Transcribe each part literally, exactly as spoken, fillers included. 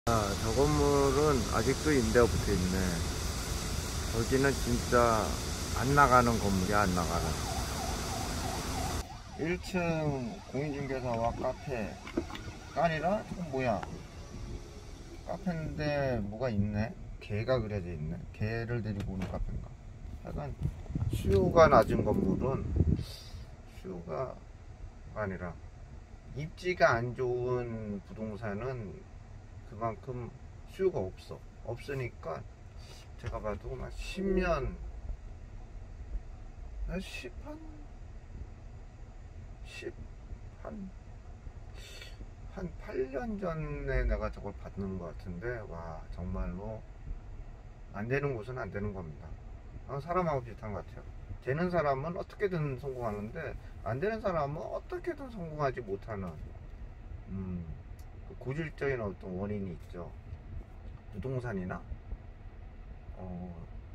아, 저 건물은 아직도 임대가 붙어 있네. 여기는 진짜 안 나가는 건물이야, 안 나가는. 일 층 공인중개사와 카페가 아니라 이건 뭐야? 카페인데 뭐가 있네? 개가 그려져 있네. 개를 데리고 오는 카페인가? 약간 수요가 낮은 건물은 수요가 아니라 입지가 안 좋은 부동산은 그만큼 수요가 없어. 없으니까 제가 봐도 막 십 년, 십, 한, 십, 한, 한 팔 년 전에 내가 저걸 받는 것 같은데, 와, 정말로 안 되는 곳은 안 되는 겁니다. 사람하고 비슷한 것 같아요. 되는 사람은 어떻게든 성공하는데, 안 되는 사람은 어떻게든 성공하지 못하는, 음, 고질적인 어떤 원인이 있죠. 부동산이나 어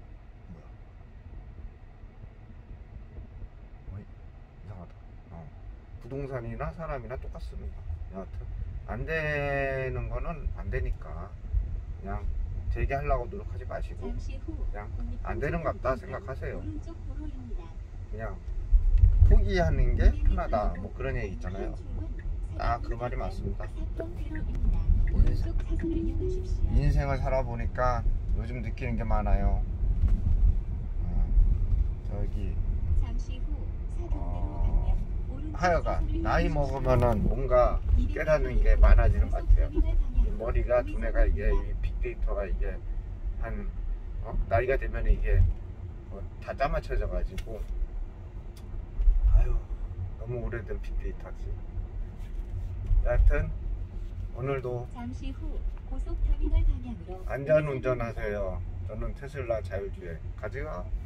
뭐야, 어이, 이상하다. 어, 부동산이나 사람이나 똑같습니다. 여하튼 안 되는 거는 안 되니까 그냥 되게 하려고 노력하지 마시고 그냥 안 되는 것 같다 생각하세요. 그냥 포기하는 게 편하다, 뭐 그런 얘기 있잖아요. 아, 그 말이 맞습니다. 인생을 살아보니까 요즘 느끼는 게 많아요. 어, 저기 어, 하여간 나이 먹으면은 뭔가 깨닫는 게 많아지는 것 같아요. 머리가, 두뇌가, 이게 이 빅데이터가 이게 한 어? 나이가 되면 이게 뭐 다 짜맞춰져 가지고 아유, 너무 오래된 빅데이터지. 여하튼 오늘도 잠시 후 고속터미널 방향으로 안전 운전하세요. 저는 테슬라 자율주행 가지가